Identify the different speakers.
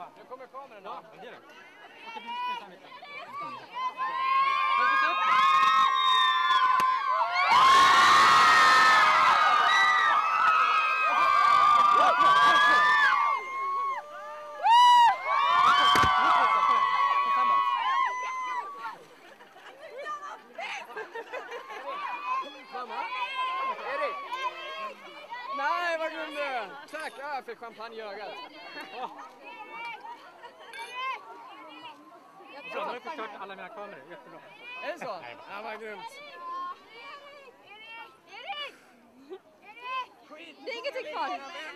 Speaker 1: va? Nu kommer kameran.
Speaker 2: Ja, det är det. Okej, du ska samveta.
Speaker 1: Mamma? Erik? Nej, vad glömde du? Tack, jag fick champagne i ögat.
Speaker 2: Bra, nu har du förstört alla mina kameror. Jättebra.
Speaker 1: Är det så? Ja, vad grymt.
Speaker 3: Det är ingenting kvar.